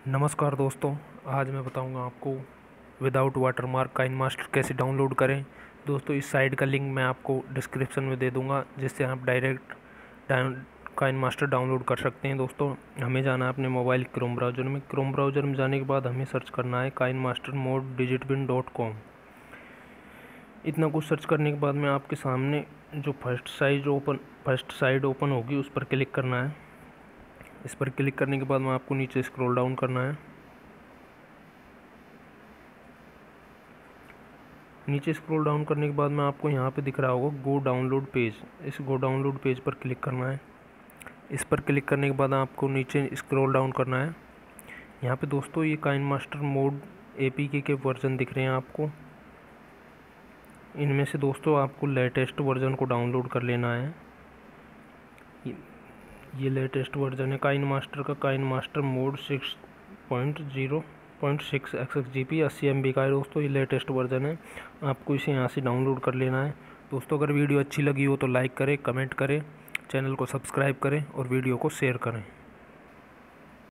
नमस्कार दोस्तों, आज मैं बताऊंगा आपको विदाउट वाटरमार्क काइनमास्टर कैसे डाउनलोड करें। दोस्तों, इस साइट का लिंक मैं आपको डिस्क्रिप्शन में दे दूंगा, जिससे आप डायरेक्ट काइनमास्टर डाउनलोड कर सकते हैं। दोस्तों, हमें जाना है अपने मोबाइल क्रोम ब्राउज़र में। क्रोम ब्राउज़र में जाने के बाद हमें सर्च करना है kinemastermod.digitwin.com। इतना कुछ सर्च करने के बाद में आपके सामने जो फर्स्ट साइड ओपन होगी उस पर क्लिक करना है। इस पर क्लिक करने के बाद में आपको नीचे स्क्रॉल डाउन करना है। नीचे स्क्रॉल डाउन करने के बाद में आपको यहाँ पे दिख रहा होगा गो डाउनलोड पेज। इस गो डाउनलोड पेज पर क्लिक करना है। इस पर क्लिक करने के बाद आपको नीचे स्क्रॉल डाउन करना है। यहाँ पे दोस्तों ये काइनमास्टर मोड APK के वर्जन दिख रहे हैं आपको। इनमें से दोस्तों आपको लेटेस्ट वर्जन को डाउनलोड कर लेना है। ये लेटेस्ट वर्जन है काइनमास्टर का। काइनमास्टर मोड 6.0.6 XXGP 80 MB का है दोस्तों। ये लेटेस्ट वर्जन है, आपको इसे यहाँ से डाउनलोड कर लेना है। दोस्तों, अगर वीडियो अच्छी लगी हो तो लाइक करें, कमेंट करें, चैनल को सब्सक्राइब करें और वीडियो को शेयर करें।